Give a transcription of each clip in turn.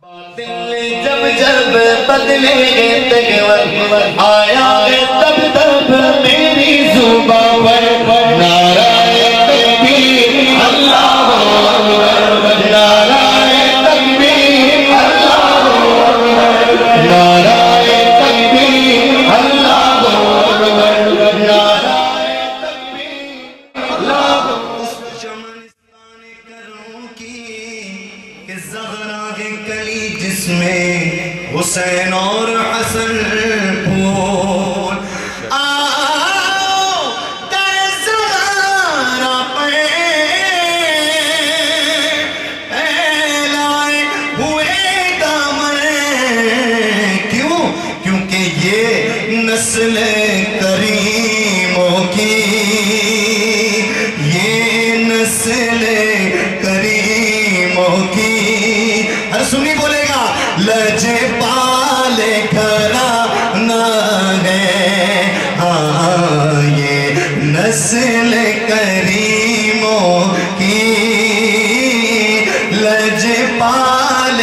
جب جب بدلے گے تکبر آیا ہے تب تب میری زبان پر نعرہ تکبیر اللہ اکبر نعرہ تکبیر اللہ اکبر نعرہ تکبیر اللہ اکبر نعرہ تکبیر اللہ اکبر چمنستان کروں کی زہرا ہے کلی جس میں حسین اور حسن پھول آؤ در زہرا پہ پھیلائے ہوئے دامن کیوں؟ کیونکہ یہ نسل کریموں کی یہ نسل کریموں کی ہر سنی بولے گا لجپال گھرانہ ہے ہاں یہ نسل کریموں کی لجپال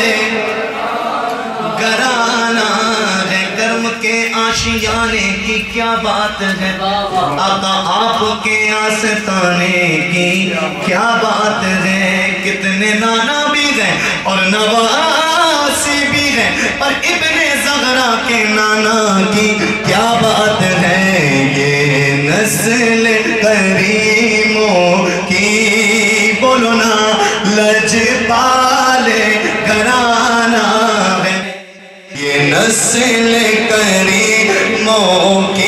گھرانہ ہے کرم کے آشیانے کی کیا بات ہے آقا آپ کے آستانے کی کیا بات ہے کتنے نانا بھی ہیں اور نواسی بھی ہیں پر ابن زہرا کے نانا کی کیا بات ہے یہ نسل کریموں کی بولو نا لجپال گھرانہ ہے یہ نسل کریموں کی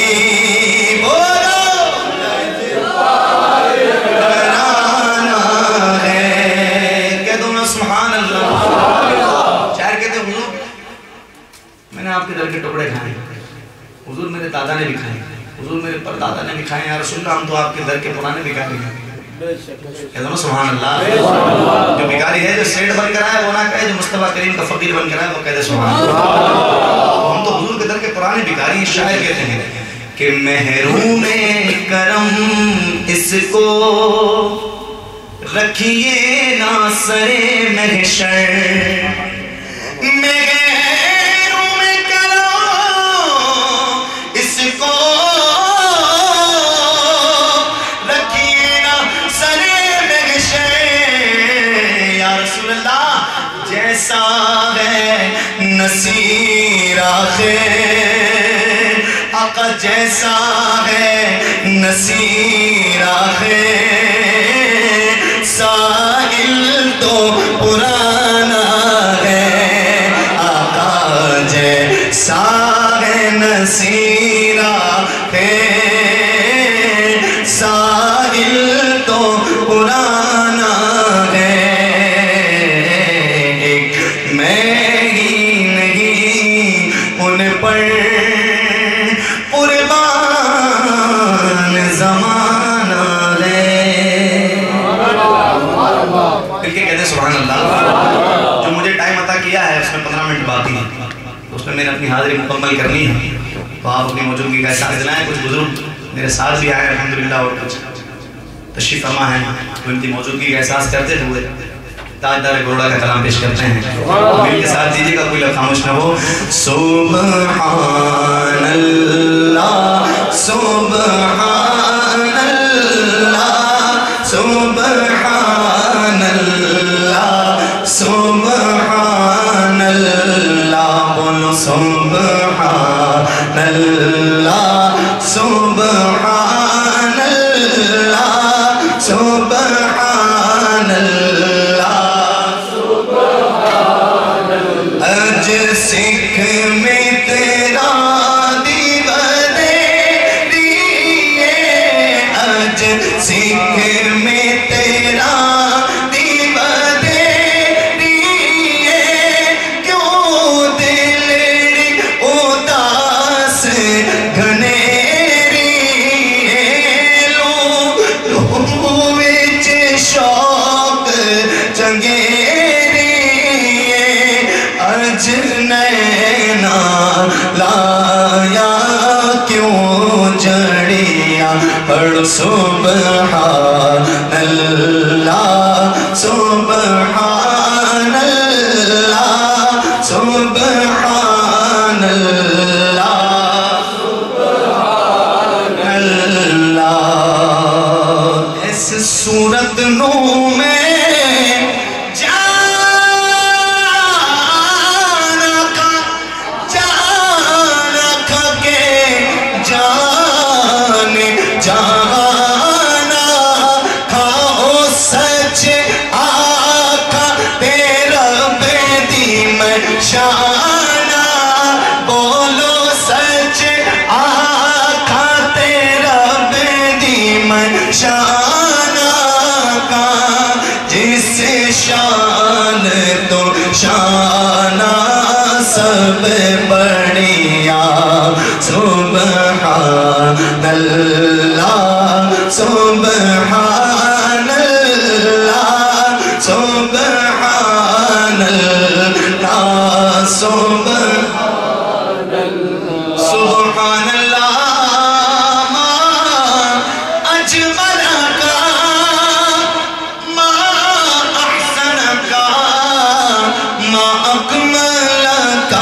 آپ کے در کے ٹکڑے کھائیں حضور میرے دادا نے بھی کھائیں حضور میرے پردادا نے بھی کھائیں یا رسول اللہ ہم تو آپ کے در کے پرانے بھکاری ہیں کہہ دو سبحان اللہ جو بھکاری ہے جو سیٹ بن کر آئے وہ نہ کہے جو مصطفیٰ کریم کا فقیر بن کر آئے وہ کہہ دے سبحان اللہ ہم تو حضور کے در کے پرانے بھکاری ہیں شاعر کہتے ہیں کہ محروم کرم اس کو رکھیے نا سر محشر جیسا ہے نصیر آخر آقا جیسا ہے نصیر آخر ساحل تو پرانا ہے آقا جیسا ہے نصیر آخر ساحل تو پرانا ہے جو مجھے ٹائم عطا کیا ہے اس میں 15 منٹ باقی ہے اس میں میں نے اپنی حاضری مکمل کرنی ہے تو آپ اپنی موجودگی کا احساس دلائیں کچھ بزرگ میرے ساتھ بھی آئے الحمدللہ اور کچھ تشریف فرما ہیں تو ان کی موجودگی کا احساس کرتے ہوئے تاجدار گروڑا کا کلام پیش کرتے ہیں مل کے ساتھ دیجیے گا کوئی لفظ خاموش نہ ہو سبحان اللہ سبحان اللہ سبحان اللہ سبحان اللہ بولو سبحان اللہ سبحان اللہ سبحان اللہ اج سکھ میں تیرا دیوانیے اج سکھ میں تیرا لایا کیوں جڑیا پڑھ سبحان اللہ سبحان اللہ شانہ بولو سچ آقا تیرا دی میں شانہ کا جس شان تو شانہ سب بڑھیا سبحان اللہ سبحان اللہ سبحان اللہ سبحان اللہ ما اجمل کا ما احسن کا ما اکمل کا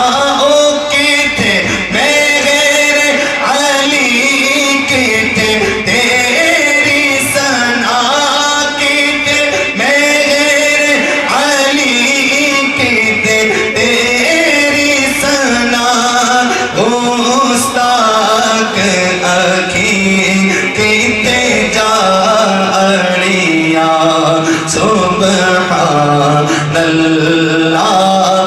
سبحان اللہ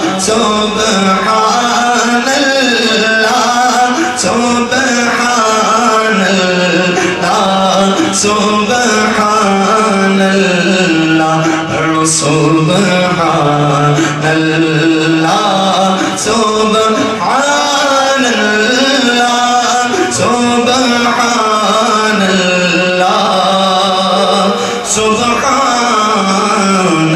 سبحان اللہ سبحان اللہ سبحان اللہ سبحان اللہ سبحان اللہ سبحان اللہ سبحان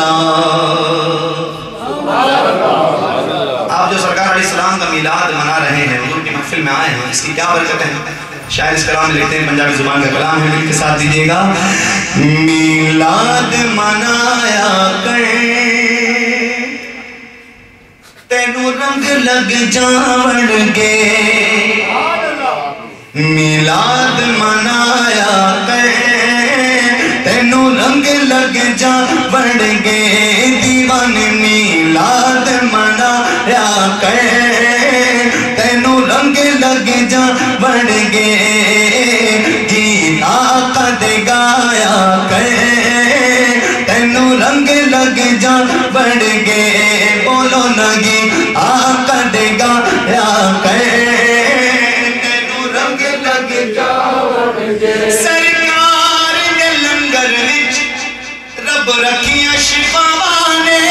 آپ جو سرکار علیہ السلام کا میلاد منا رہے ہیں، حضور کی محفل میں آئے ہیں، اس کی کیا برکت ہے؟ شاعر اس کلام میں لکھتے ہیں، پنجابی زبان کا کلام ہے، مل کے ساتھ دیجئے گا۔ میلاد منایا کر تینوں رنگ لگ جاون گے، میلاد منایا کر تینوں رنگ لگ جاون گے، دیوان میلاد منایا کر تینوں رنگ لگ جاون گے، گیت آقا دے گایا کر تینوں رنگ لگ جاون گے، بولو نگی آقا دے گایا کر تینوں رنگ لگ جاون گے، سرکار دے لنگر وچ رب رکھیاں شفاوانے،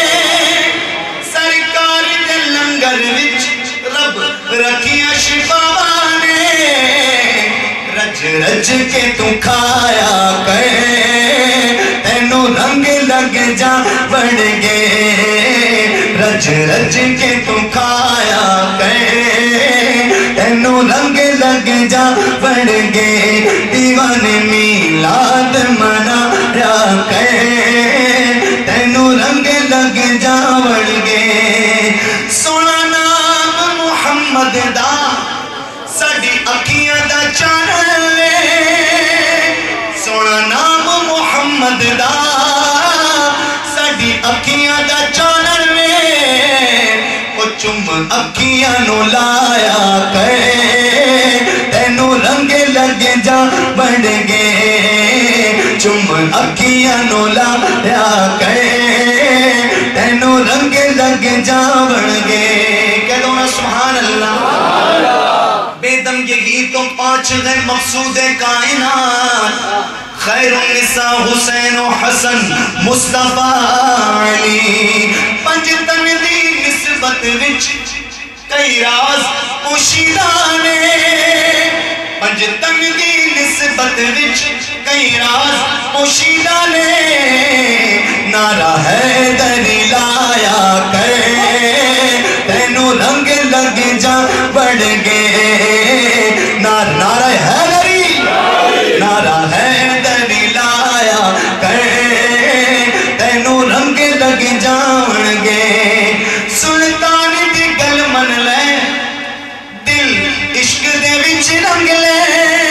سرکار دے لنگر وچ رب رکھیاں شفاوانے، رج رج کے تو کھایا کر تینوں رنگ لگ جاون گے، رج رج کے تو کھایا کر تینوں رنگ لگ جاون گے، دیوان میلاد منایا کر تینوں رنگ لگ جاون گے، سونا نام محمد دا ساڈی اکھیاں دا چانن لے، سونا نام محمد دا ساڈی اکھیاں دا چانن لے، او چم اکھیاں نو لایا کر تینوں رنگ لگ جاون گے، چم اکھیاں نو لایا کر تینوں رنگ لگ جاون گے، کہہ دو نا سبحان اللہ۔ بے دم یہ گیتوں پانچ غیر مقصود کائنات، خیر النساء حسین و حسن مصطفیٰ علی، پنج تن دی نسبت وچ کئی راز پوشیدہ نے، پنج تن دی نسبت وچ کئی راز پوشیدہ نے، نعرہ حیدری لایا کر تینوں رنگ لگ جاون گے، نعرہ حیدری، نعرہ حیدری لایا کر تینوں رنگ لگ جاون گے، سلطان دی گل من لے دل عشق دے وچ رنگ لے،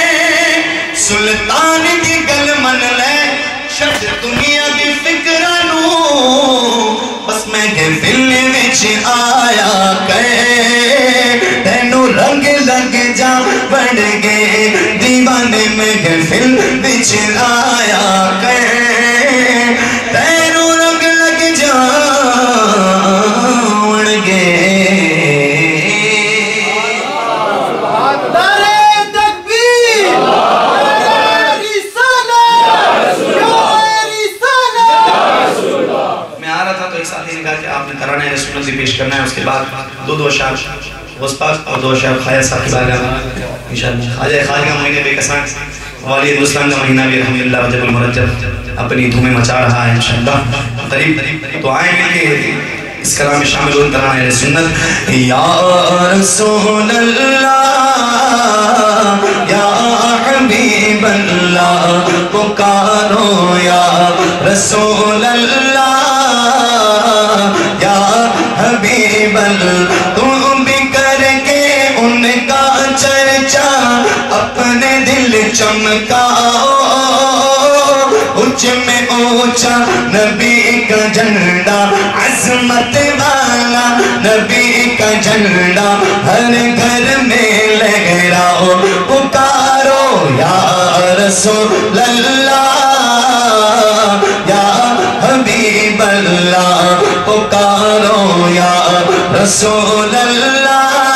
سلطان دی گل من لے چھڈ دنیا دی فکراں نوں، بس میں محفل وچ آیا کر تینوں رنگ لگ جاون گے، دیوانے محفل وچ آیا کر تینوں رنگ لگ جاون میوزک پیش کرنا ہے. اس کے بعد دو اشعار غوث پاک اور 2 اشعار خواجہ صاحب کی بارگاہ میں انشاءاللہ. خواجہ خواجہ مہینے بے کساں والی ہندوستان کا مہینہ بھی الحمدللہ رجب المرجب اپنی دھومیں مچا رہا ہے انشاءاللہ. قریب تو آئیں مل کے اس کلام میں شامل ہوں ترانہ اہل سنت. یا رسول اللہ یا حبیب اللہ پکارو یا رسول اللہ یا حبیب اللہ. تم بھی کر کے ان کا چرچا اپنے دل چمکاؤ. اونچ میں اونچا نبی کا جھنڈا عظمت والا نبی کا جھنڈا ہر گھر میں لہراؤ. پکارو یا رسول اللہ یا حبیب اللہ پکارو یا رسول اللہ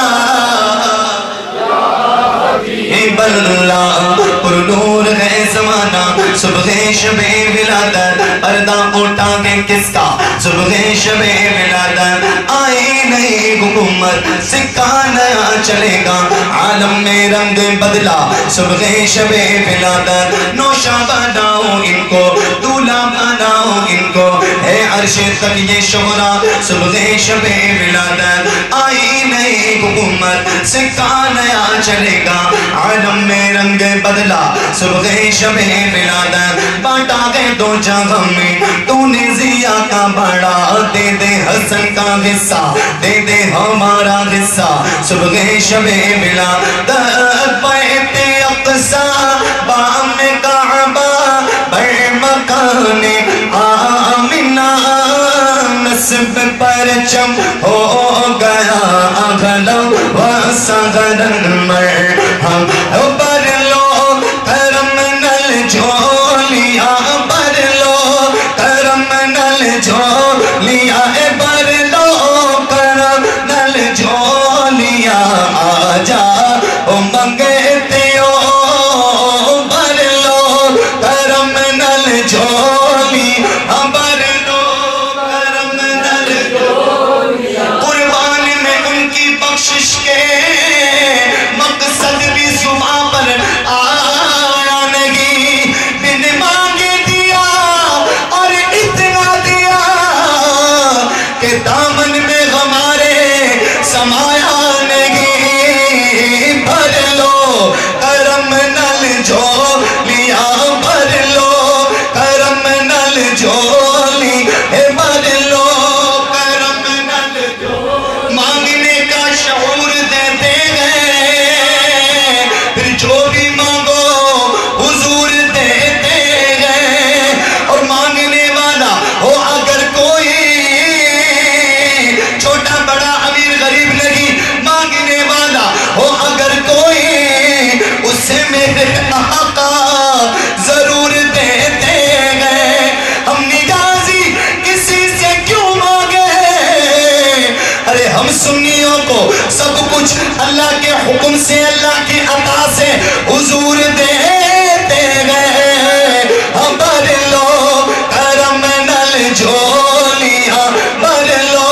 حبیب اللہ. پر نور ہے زمانہ صبح شب ولادت پردہ اٹھا کے کس کا صبح شب ولادت. آئی نئی حکومت سکہ نیا چلے گا عالم میں رنگ بدلا صبح شب ولادت. نوشہ بناؤ ان کو دولہا بناؤ ان کو ہے عرش تک یہ شہرا صبح شب ولادت. آئی نئی حکومت سکہ نیا چلے گا عالم میں رنگ بدلا صبح شب ولادت. بانٹا گئے 2 جگہ میں تو نے ضیاء کا بڑا دے دے حسن کا حصہ دے دے ہمارا حصہ صبح شب ولادت. بیت اقصیٰ بام کعبہ بڑے مکان آمنہ نصب پرچم ہو گیا اغلو و صغرن مرحم. بر لو کرم نل جھولیا بر لو کرم نل جھولیا بر لو کرم نل جھولیا آجا او منگتے ہو بر لو کرم نل جھولی بر لو کرم نل جھولیا. قربان میں ان کی بخشش کے مقصد بھی زباں پر آیا نہیں. بن مانگے دیا اور اتنا دیا کہ دامن میں ہمارے سمایا نہیں. بھر لو کرم نل جھولیا بھر لو کرم نل جھولی بھر لو کرم نل جھولی. مانگنے کا شعور دیتے گئے پھر جو بھی مانگو حضور دیتے گئے. اور مانگنے والا ہو اگر کوئی چھوٹا بڑا امیر غریب نہیں مانگنے والا ہو اگر کوئی اسے میرے آقا ضرور دیتے گئے. ہم نیازی کسی سے کیوں مانگے. ارے ہم سنیوں کو سب کچھ اللہ کے حکم سے اللہ کی عطا سے حضور دیتے گئے. بھر لو کرم نل جھولیا بھر لو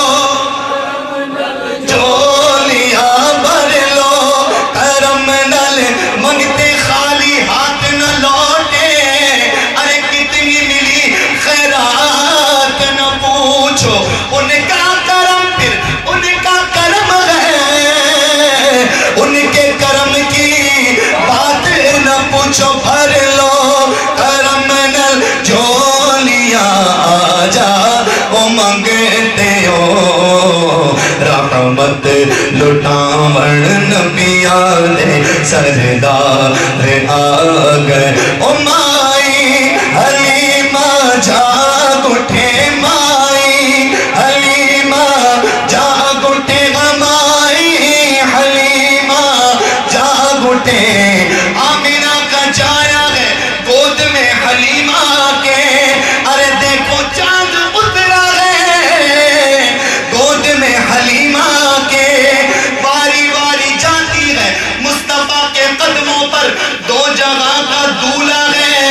جھولیا بھر لو کرم نل. منگتے خالی ہاتھ نہ لوٹے. ارے کتنی ملی خیرات نہ پوچھو. ان کا کرم پھر ان کا کرم ہے ان کے کرم کی بات نہ پوچھو. بھر لو کرم نل جھولیا آجا او منگتے ہو رحمت لٹاون نبیان سردار آ گئے. او مائی حلیمہ جاگ اٹھے مائی حلیمہ جاگ اٹھے مائی حلیمہ جاگ اٹھے. آمینہ کا جایا ہے گود میں حلیمہ کے. ارے دیکھو چاند اترا ہے گود میں حلیمہ کے. باری باری جاتی ہے مصطفیٰ کے قدموں پر 2 جگہ کا دولہا ہے.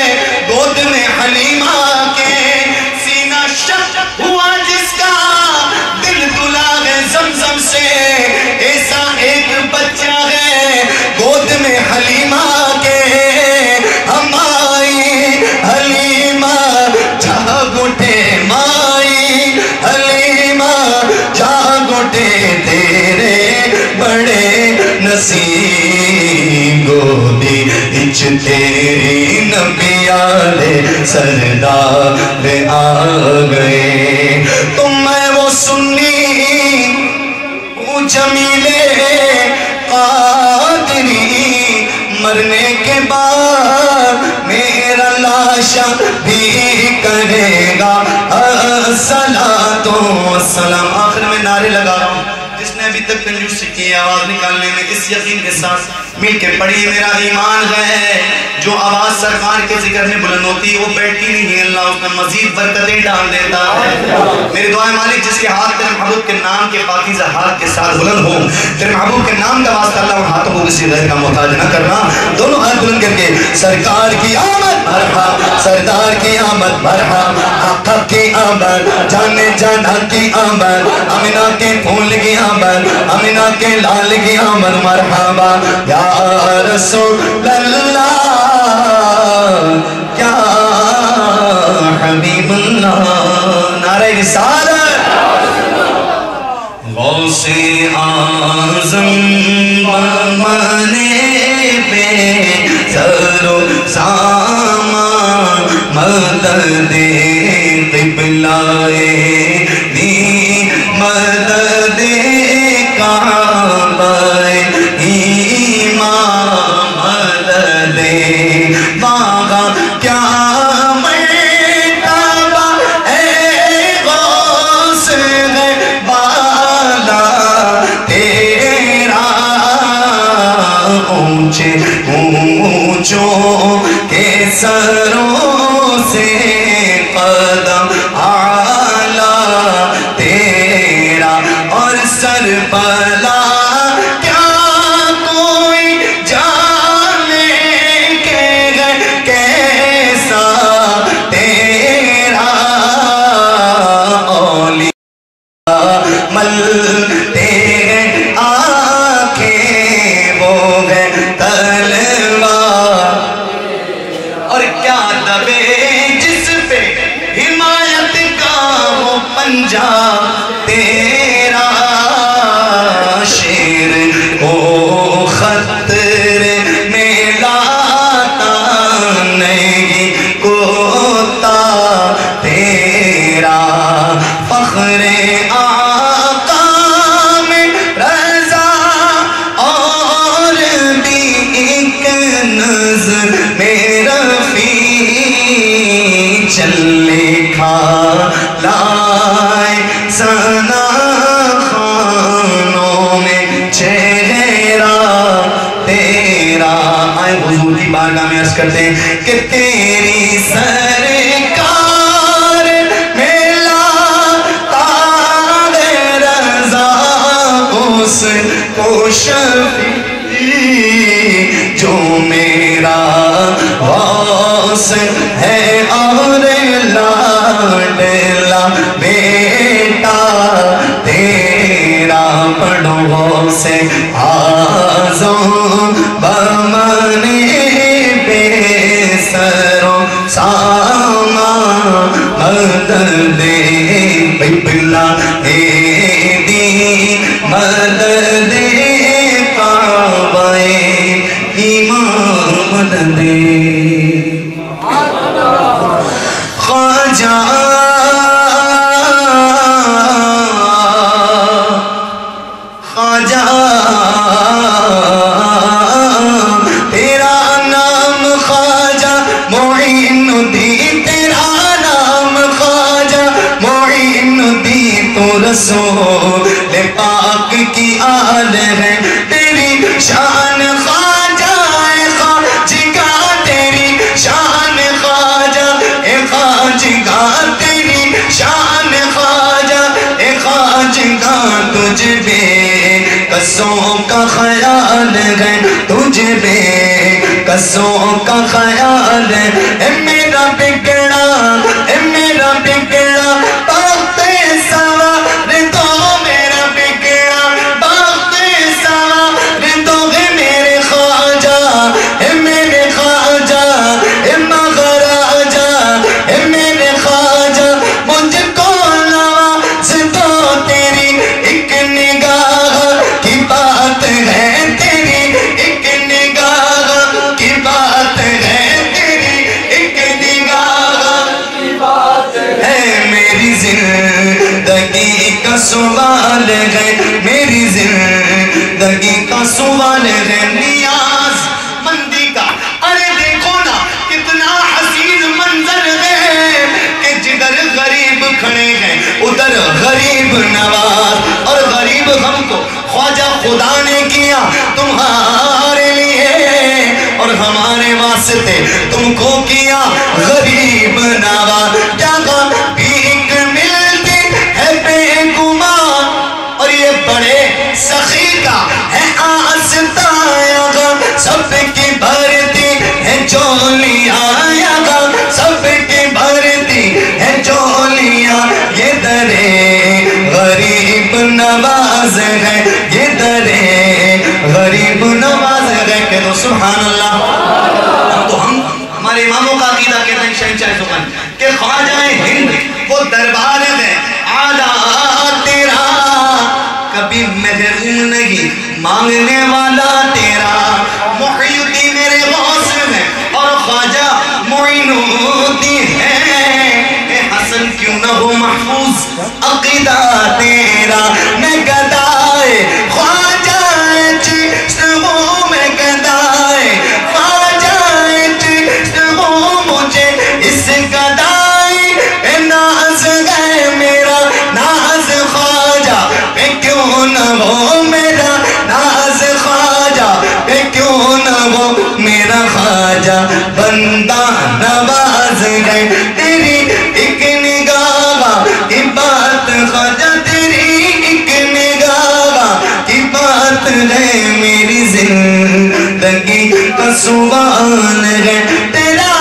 سی گودی اچ تیری نبی آلے سردار آ گئے. تم میں وہ سنی وہ جمیلے قادری مرنے کے بعد میرا لاشا بھی کرے گا الصلاۃ والسلام. آخر میں نعرے لگا رہا ہوں، جس نے ابھی تک کنجوسی کی آواز نکالنے میں اس یقین کے ساتھ مل کے پڑھی میرا ایمان ہے جو آواز سرکار کے ذکر میں بلند ہوتی وہ بیٹھتی نہیں ہے، اللہ اس میں مزید برکتیں ڈال دیتا ہے. میری دعائیں مالک جس کے ہاتھ تیرے محبوب کے نام کے پاکیزہ ہاتھ کے ساتھ بلند ہو، تیرے محبوب کے نام کا واسطہ اللہ ان ہاتھوں کو کسی غیر کا محتاج نہ کرنا. دونوں ہاتھ بلند کر کے سرکار کی آمد مرحبا، سردار کی آمد مرحبا، آقا کی آمد، جانے جانا کی آمد، امینہ کے پھول کی آمد، امینہ کے لال کی آمد مرحبا یا رسول اللہ یا حبیب اللہ. نعرہ رسالت. غوث اعظم مانے پہ سر و سامان مدد قبلائے دی مدد کعبہ ایمان مدد باغا کیا مرتبہ اے غوث بالا تیرا اونچے اونچوں کے سروں سے قدم اعلیٰ تیرا اور سر پلا کیا کوئی جانے کے کیسا تیرا اولیاء ملتے ہیں آنکھیں وہ ہے تلوار اور کیا دبے جس پہ حمایت کا وہ پنجہ تیرا شیر کو خطرے میں لاتا نہیں کوتا تیرا فخر آقا میں رضا اور بھی ایک نظر میرا چلے کھا لائے سنا خانوں میں چہرہ تیرا. آئے حضور کی بارگاہ میں عرض کرتے ہیں کہ تیری سرکار ملا تاغ رضا اس کو شفیع جو میرا غوث ہے اور لاڈلا بیٹا تیرا. پڑھو غوث اعظم بمنے بے سرو سامان مدد قبلہ دی مدد کعبہ ایمان مدد خواجہ خواجہ تیرا نام خواجہ معین الدین، تیرا نام خواجہ معین الدین، تو رسول پاک کی آل ہے. تیری شان خواجہ اے خواجگا، تیری شان خواجہ اے خواجگا، تیری شان خواجہ اے خواجگا. تجھ بے قصوں کا خیال ہے، تجھ بے قصوں کا خیال ہے. اے میرا بگڑا، اے میرا بگڑا بخت سوار تو میرا بگڑا بخت سوار تو ہے میرے خواجہ، اے میرے خواجہ اے مغراجہ، اے میرے خواجہ مجھ کو نواز دو. تیری ایک نگاہ کی بات ہے، تیری حال ہے میری زندگی کا سوال ہے نیاز مندی کا ارے دیکھو نا کتنا حسین منظر ہے کہ جدھر غریب کھڑے ہیں ادھر غریب نواز اور غریب ہم کو خواجہ خدا نے کیا تمہارے لیے اور ہمارے واسطے تم کو کیا غریب نواز جگہ بھیک ملتی ہے بے گمان اور یہ بڑے سخی کا ہے آستان سب کی بھرتی ہے چولیاں سب کی بھرتی ہے چولیاں یہ درے غریب نواز ہے یہ درے غریب نواز ہے کہ تو سبحان اللہ تو ہم ہمارے اماموں کا عقیدہ کہتے ہیں شہنشاہ زمان کہ خواجہ ہند وہ دربار ہے آدھا تیرا کبھی محروم نہیں مانگنے والا تیرا محی الدین میرے غوث ہے اور خواجہ معین الدین ہے اے حسن کیوں نہ ہو محفوظ عقیدہ تیرا میں گدائے خواجہ چشت ہوں میں گدائے خواجہ چشت ہوں مجھے اس گدائی اے ناز ہے میرا ناز خواجہ اے کیوں نہ ہو میرا ناز خواجہ اے کیوں نہ ہو میرا خواجہ بندہ نواز ہے تیری ایک نگاہ کی بات خواجہ تیری ایک نگاہ کی بات ہے میری زندگی کا سوال ہے تیرا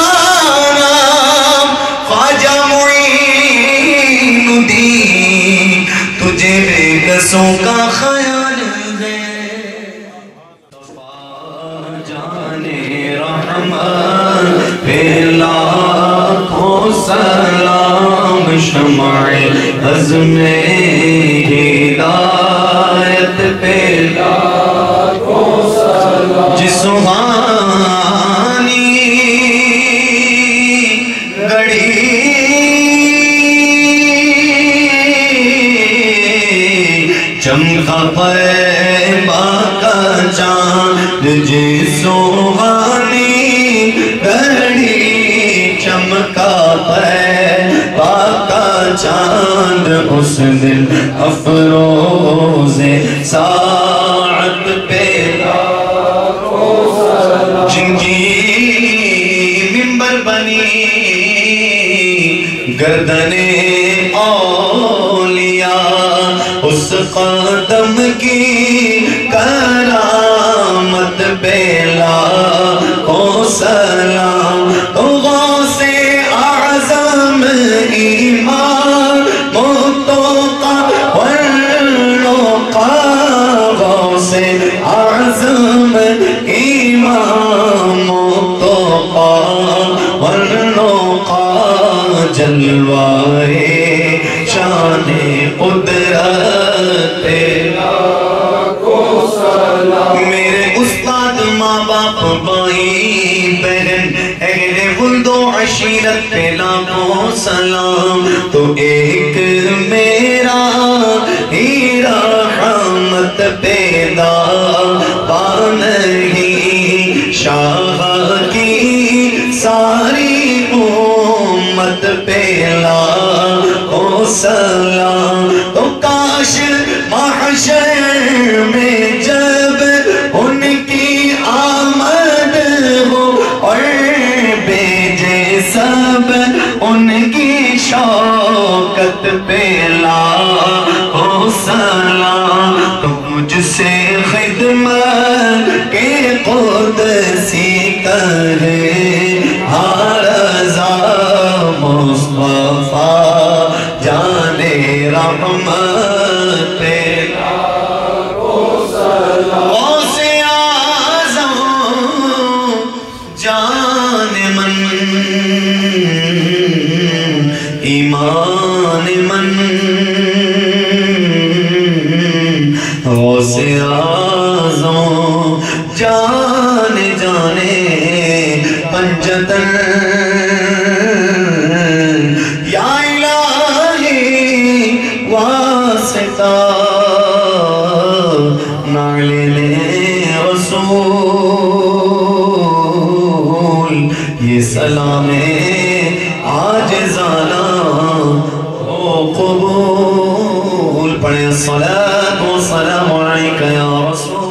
نام خواجہ معین الدین تجھے بے کسوں کا خیال ہے جانے رحمت پہ لاکھوں سلام شمع عزم ہدایت پہ لاکھوں سلام جس سبحانی گڑی چمکا پیبا کا چاند جس سبحانی گڑی چمکا پیبا کا چاند اس دن افروز ساعت پہ جن کی منبر بنی گردن اولیاء اس قدم کی کرامت پہ لاکھوں سلام غوث اعظم ایمان متقی والنقا غوث اعظم ایمان متقی والنقا جلوائے شان قدرت میرے استاد ماں باپ بھائی بہن اہل ولد و عشیرت پہ لاکھوں سلام تو ایک میرا ہی رحمت پیدا نہیں شاہ کی ساری امت پہ لاکھوں سلام تو کاش محشر میں جب ان کی آمد ہو اور بیجے سب ان کی شوکت پہ لاکھوں سلام تو مجھ سے خدمت کے قدسی کرے ہر رضا مصطفیٰ جانے رحمت پہ غوث اعظم جان من ایمان من غوث اعظم جان جانے پنجتن یا الہی واس واسطہ نعل رسول یہ سلام عاجزانہ ہو قبول. پڑھیں الصلاة والسلام علیکہ یا رسول